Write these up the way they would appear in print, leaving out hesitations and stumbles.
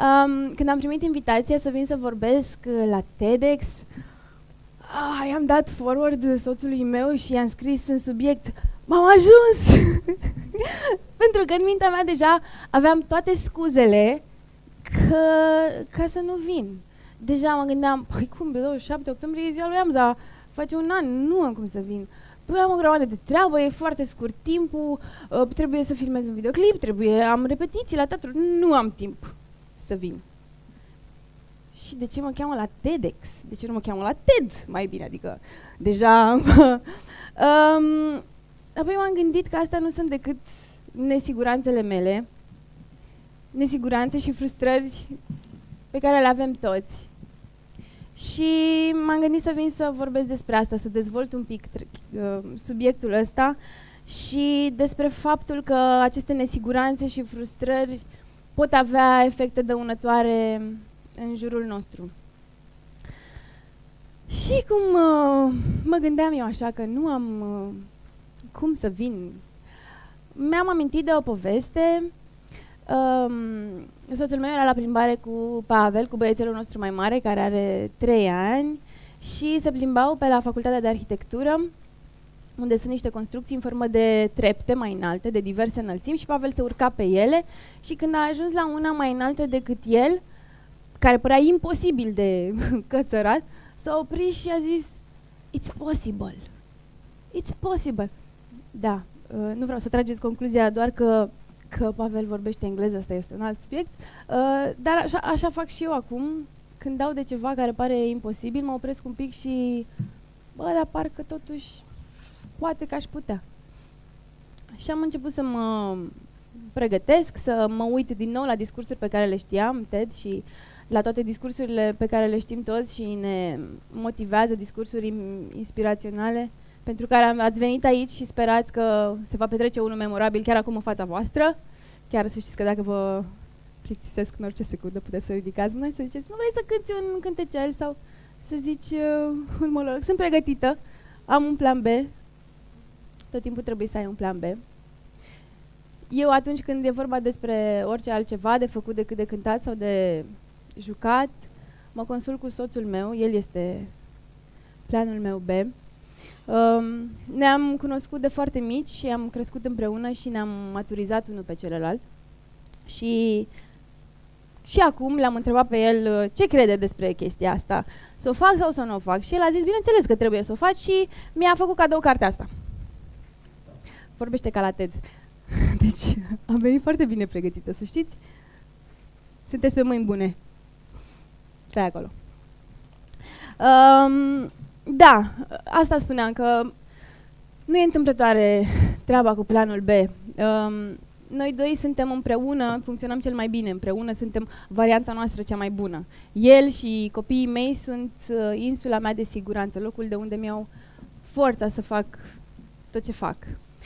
Când am primit invitația să vin să vorbesc la TEDx, i-am dat forward soțului meu și i-am scris în subiect: m-am ajuns! Pentru că în mintea mea deja aveam toate scuzele ca să nu vin. Deja mă gândeam, păi cum, pe 27 octombrie e ziua lui Hamza, face un an, nu am cum să vin. Păi am o grămadă de treabă, e foarte scurt timpul, trebuie să filmez un videoclip, am repetiții la teatru, nu am timp să vin. Și de ce mă cheamă la TEDx? De ce nu mă cheamă la TED? Mai bine, adică deja... apoi m-am gândit că astea nu sunt decât nesiguranțele mele, nesiguranțe și frustrări pe care le avem toți. Și m-am gândit să vin să vorbesc despre asta, să dezvolt un pic subiectul ăsta și despre faptul că aceste nesiguranțe și frustrări pot avea efecte dăunătoare în jurul nostru. Și cum mă gândeam eu așa că nu am cum să vin, mi-am amintit de o poveste. Soțul meu era la plimbare cu Pavel, cu băiețelul nostru mai mare, care are 3 ani, și se plimbau pe la Facultatea de Arhitectură, unde sunt niște construcții în formă de trepte mai înalte, de diverse înălțimi, și Pavel se urca pe ele și când a ajuns la una mai înaltă decât el, care părea imposibil de cățărat, s-a oprit și a zis: "It's possible. It's possible." Da, nu vreau să trageți concluzia doar că Pavel vorbește engleză, asta este un alt subiect, dar așa fac și eu acum, când dau de ceva care pare imposibil, mă opresc un pic și, dar parcă totuși poate că aș putea. Și am început să mă pregătesc, să mă uit din nou la discursuri pe care le știam, TED, și la toate discursurile pe care le știm toți și ne motivează, discursuri inspiraționale, pentru care ați venit aici și sperați că se va petrece unul memorabil chiar acum în fața voastră. Chiar să știți că dacă vă plictisesc în orice secundă, puteți să ridicați mâna și să ziceți: nu vrei să cânti un cântecel sau să zici un monolog. Sunt pregătită, am un plan B. Tot timpul trebuie să ai un plan B. Eu atunci când e vorba despre orice altceva de făcut decât de cântat sau de jucat, mă consult cu soțul meu, el este planul meu B. Ne-am cunoscut de foarte mici și am crescut împreună și ne-am maturizat unul pe celălalt. Și acum l-am întrebat pe el ce crede despre chestia asta, să o fac sau să nu o fac. Și el a zis: bineînțeles că trebuie să o faci, și mi-a făcut cadou cartea asta. Vorbește ca la TED. Deci am venit foarte bine pregătită, să știți. Sunteți pe mâini bune. Stai acolo. Da, asta spuneam, că nu e întâmplătoare treaba cu planul B. Noi doi suntem împreună, funcționăm cel mai bine împreună, suntem varianta noastră cea mai bună. El și copiii mei sunt insula mea de siguranță, locul de unde mi-au forța să fac tot ce fac.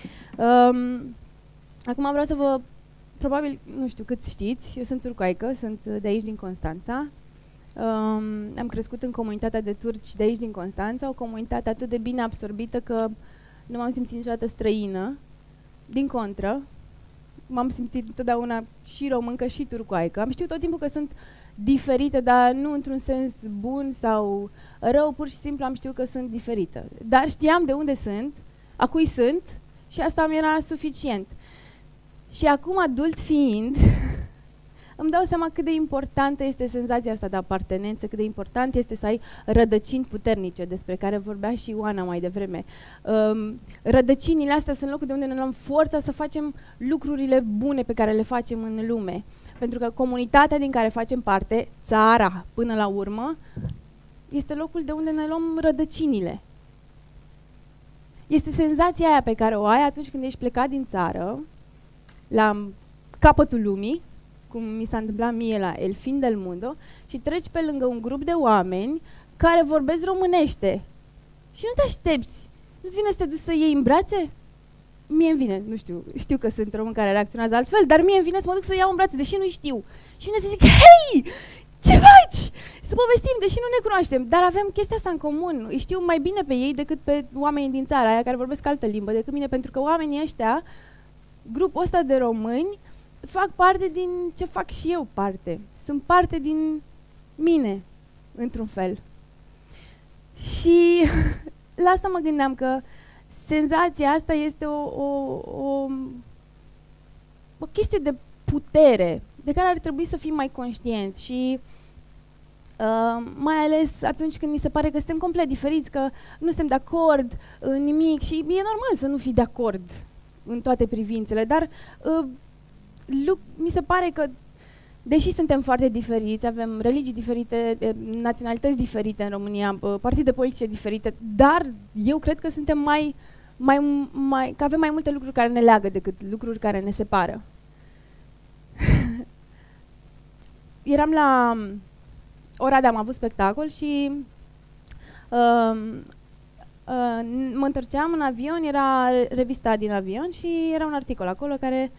Acum vreau să vă, probabil, nu știu cât știți, eu sunt turcoaică, sunt de aici din Constanța. Am crescut în comunitatea de turci de aici din Constanța, o comunitate atât de bine absorbită că nu m-am simțit niciodată străină. Din contră, m-am simțit întotdeauna și româncă și turcoaică. Am știut tot timpul că sunt diferite, dar nu într-un sens bun sau rău, pur și simplu am știut că sunt diferită. Dar știam de unde sunt, a cui sunt, și asta mi era suficient. Și acum, adult fiind, îmi dau seama cât de importantă este senzația asta de apartenență, cât de important este să ai rădăcini puternice, despre care vorbea și Ioana mai devreme. Rădăcinile astea sunt locul de unde ne luăm forța să facem lucrurile bune pe care le facem în lume. Pentru că comunitatea din care facem parte, țara până la urmă, este locul de unde ne luăm rădăcinile. Este senzația aia pe care o ai atunci când ești plecat din țară, la capătul lumii, cum mi s-a întâmplat mie la El Fin del Mundo, și treci pe lângă un grup de oameni care vorbesc românește. Și nu te aștepți. Nu-ți vine să te duci să iei în brațe? Mie îmi vine, nu știu că sunt români care reacționează altfel, dar mie îmi vine să mă duc să iau în brațe, deși nu știu. Și vine să zic: hei, ce faci? Să povestim, deși nu ne cunoaștem, dar avem chestia asta în comun. Îi știu mai bine pe ei decât pe oamenii din țara aia care vorbesc altă limbă decât mine, pentru că oamenii ăștia, grupul ăsta de români, fac parte din ce fac și eu parte. sunt parte din mine, într-un fel. Și la asta mă gândeam, că senzația asta este o chestie de putere, de care ar trebui să fim mai conștienți și mai ales atunci când ni se pare că suntem complet diferiți, că nu suntem de acord în nimic și e normal să nu fii de acord în toate privințele, dar mi se pare că deși suntem foarte diferiți, avem religii diferite, naționalități diferite în România, partide politice diferite, dar eu cred că suntem că avem mai multe lucruri care ne leagă decât lucruri care ne separă. Eram la Oradea, am avut spectacol și mă întorceam în avion, era revista din avion și era un articol acolo care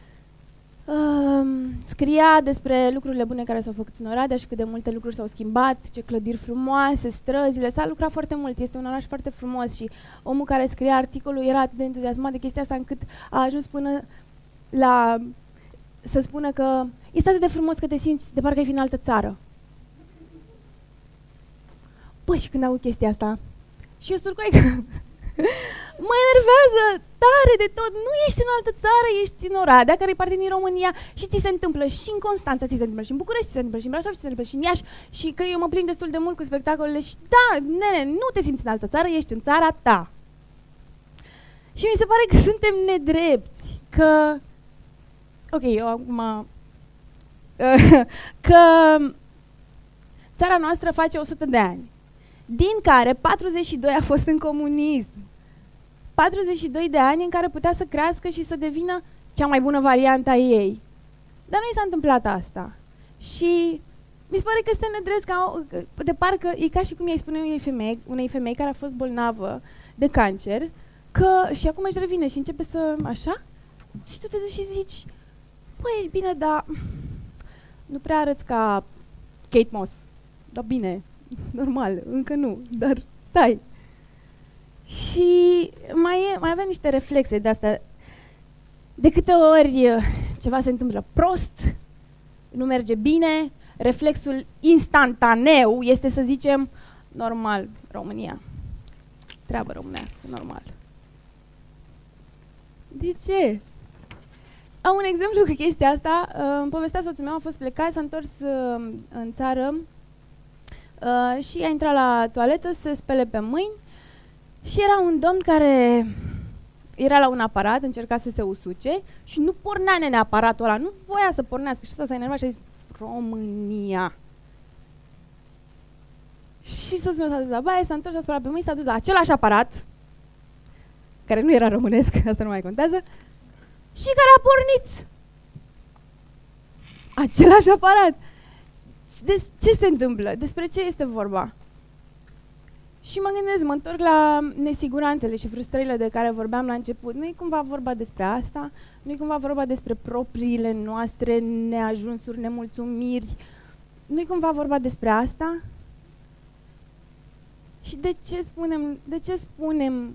scria despre lucrurile bune care s-au făcut în Oradea și cât de multe lucruri s-au schimbat, ce clădiri frumoase, străzile, s-a lucrat foarte mult, este un oraș foarte frumos și omul care scria articolul era atât de entuziasmat de chestia asta încât a ajuns până la să spună că este atât de frumos că te simți de parcă ai fi în altă țară. Păi, și când aud chestia asta, și eu surcoaică, mă enervează tare de tot. Nu ești în altă țară, ești în Oradea, care e parte din România și ți se întâmplă și în Constanța, ți se întâmplă și în București, ți se întâmplă și în Brașov, ți se întâmplă și în Iași și că eu mă prind destul de mult cu spectacolele și da, nene, nu te simți în altă țară, ești în țara ta. Și mi se pare că suntem nedrepti, că ok, eu acum că țara noastră face 100 de ani, din care 42 a fost în comunism. 42 de ani în care putea să crească și să devină cea mai bună variantă a ei. Dar nu i s-a întâmplat asta. Și mi se pare că este nedrept, de parcă e ca și cum i-ai spune unei femei care a fost bolnavă de cancer, că și acum își revine și începe să, așa, și tu te duci și zici, păi, bine, dar nu prea arăți ca Kate Moss. Dar bine, normal, încă nu, dar stai. Și mai avem niște reflexe de-astea. De câte ori ceva se întâmplă prost, nu merge bine, reflexul instantaneu este să zicem, normal, România. Treabă românească, normal. De ce? Am un exemplu cu chestia asta. Îmi povestea soțul meu, a fost plecat, s-a întors în țară și a intrat la toaletă să se spele pe mâini și era un domn care era la un aparat, încerca să se usuce și nu pornea nene aparatul ăla, nu voia să pornească și ăsta s-a enervat și a zis, România. Și soțul meu s-a dus la baie, s-a întors, a spălat pe mâini, s-a dus la același aparat, care nu era românesc, asta nu mai contează, și care a pornit același aparat. Ce se întâmplă? Despre ce este vorba? Și mă gândesc, mă întorc la nesiguranțele și frustrările de care vorbeam la început. Nu e cumva vorba despre asta? Nu e cumva vorba despre propriile noastre neajunsuri, nemulțumiri? Nu e cumva vorba despre asta? Și de ce spunem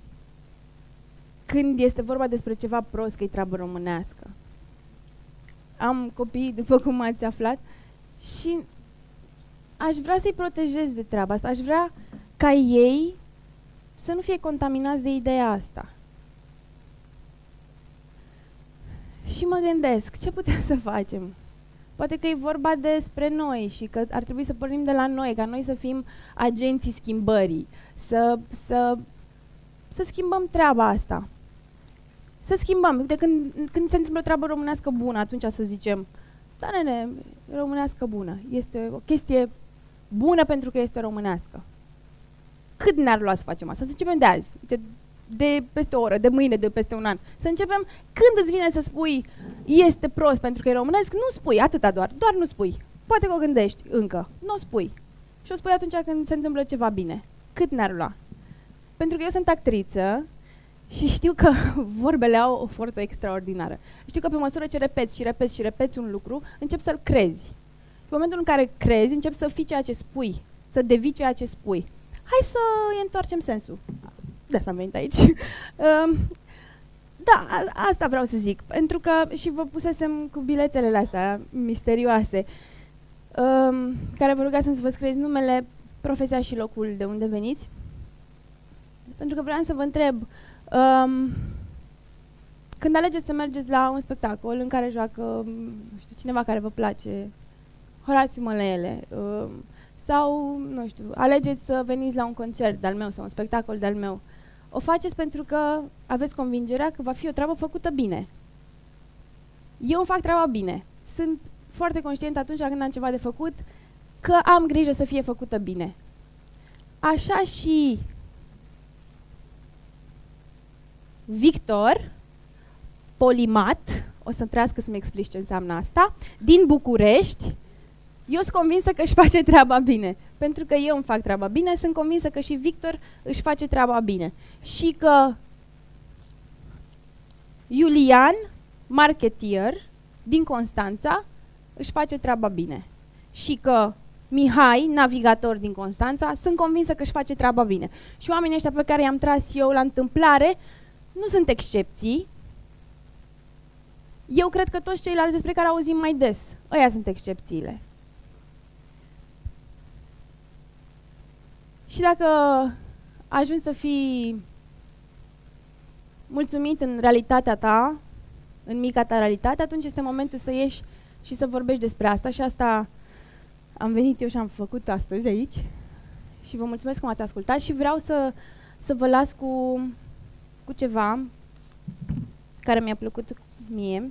când este vorba despre ceva prost că e treabă românească? Am copii, după cum ați aflat, și aș vrea să-i protejez de treaba asta. Aș vrea ca ei să nu fie contaminați de ideea asta. Și mă gândesc, ce putem să facem? Poate că e vorba despre noi și că ar trebui să pornim de la noi, ca noi să fim agenții schimbării, să schimbăm treaba asta. Să schimbăm. De când se întâmplă o treabă românească bună, atunci să zicem, da, nene, românească bună. Este o chestie bună pentru că este românească. Cât ne-ar lua să facem asta? Să începem de azi, de peste o oră, de mâine, de peste un an. Să începem când îți vine să spui este prost pentru că e românesc, nu spui, atâta doar nu spui. Poate că o gândești încă, nu o spui. Și o spui atunci când se întâmplă ceva bine. Cât ne-ar lua? Pentru că eu sunt actriță și știu că vorbele au o forță extraordinară. Știu că pe măsură ce repeți un lucru, începi să-l crezi. În momentul în care crezi, începi să fii ceea ce spui, să devii ceea ce spui. Hai să îi întoarcem sensul. De asta am venit aici. Da, asta vreau să zic. Pentru că și vă pusesem cu bilețele astea misterioase. care vă rugasem să vă scrieți numele, profesia și locul de unde veniți. Pentru că vreau să vă întreb, când alegeți să mergeți la un spectacol în care joacă, nu știu, cineva care vă place, Horațiu Mălăele, sau, nu știu, alegeți să veniți la un concert de-al meu sau un spectacol de-al meu, o faceți pentru că aveți convingerea că va fi o treabă făcută bine. Eu îmi fac treaba bine. Sunt foarte conștient atunci când am ceva de făcut că am grijă să fie făcută bine. Așa și Victor, polimat, o să-mi trească să-mi explici ce înseamnă asta, din București, eu sunt convinsă că își face treaba bine. Pentru că eu îmi fac treaba bine, sunt convinsă că și Victor își face treaba bine. Și că Iulian, marketier, din Constanța, își face treaba bine. Și că Mihai, navigator din Constanța, sunt convinsă că își face treaba bine. Și oamenii ăștia pe care i-am tras eu la întâmplare nu sunt excepții. Eu cred că toți ceilalți despre care auzim mai des, ăia sunt excepțiile. Și dacă ajungi să fii mulțumit în realitatea ta, în mica ta realitate, atunci este momentul să ieși și să vorbești despre asta. Și asta am venit eu și am făcut astăzi aici. Și vă mulțumesc că m-ați ascultat și vreau să vă las cu ceva care mi-a plăcut mie.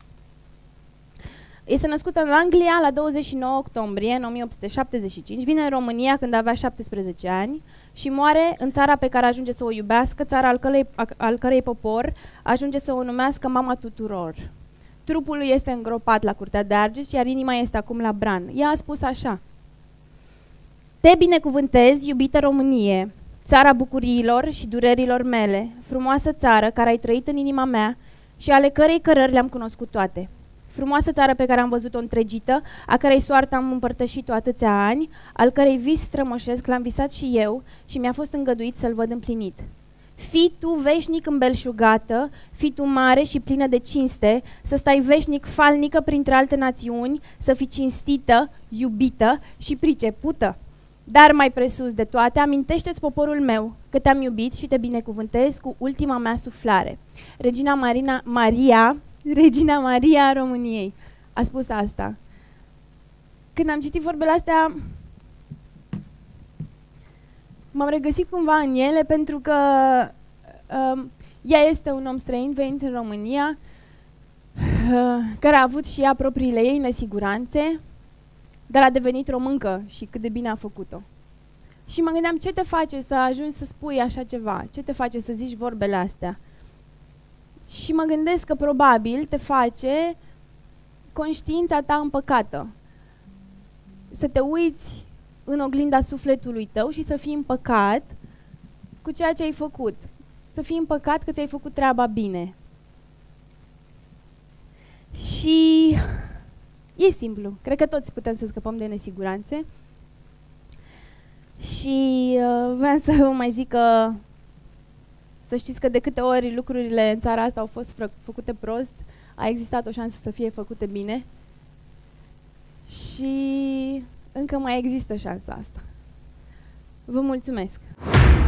Este născută în Anglia la 29 octombrie în 1875, vine în România când avea 17 ani și moare în țara pe care ajunge să o iubească, țara al cărei popor ajunge să o numească mama tuturor. Trupul lui este îngropat la Curtea de Argeș, iar inima este acum la Bran. Ea a spus așa: te binecuvântez, iubită Românie, țara bucuriilor și durerilor mele, frumoasă țară care ai trăit în inima mea și ale cărei cărări le-am cunoscut toate. Frumoasă țară pe care am văzut-o întregită, a cărei soartă am împărtășit-o atâția ani, al cărei vis strămoșesc l-am visat și eu și mi-a fost îngăduit să-l văd împlinit. Fii tu veșnic îmbelșugată, fii tu mare și plină de cinste, să stai veșnic falnică printre alte națiuni, să fii cinstită, iubită și pricepută. Dar mai presus de toate, amintește-ți poporul meu că te-am iubit și te binecuvântez cu ultima mea suflare. Regina Maria a României a spus asta. Când am citit vorbele astea, m-am regăsit cumva în ele, pentru că ea este un om străin venit în România, care a avut și ea propriile ei nesiguranțe, dar a devenit româncă și cât de bine a făcut-o. Și mă gândeam, ce te face să ajungi să spui așa ceva? Ce te face să zici vorbele astea? Și mă gândesc că probabil te face conștiința ta împăcată. Să te uiți în oglinda sufletului tău și să fii împăcat cu ceea ce ai făcut. Să fii împăcat că ți-ai făcut treaba bine. Și e simplu. Cred că toți putem să scăpăm de nesiguranțe. Și vreau să vă mai zic că să știți că de câte ori lucrurile în țara asta au fost făcute prost, a existat o șansă să fie făcute bine. Și încă mai există șansa asta. Vă mulțumesc!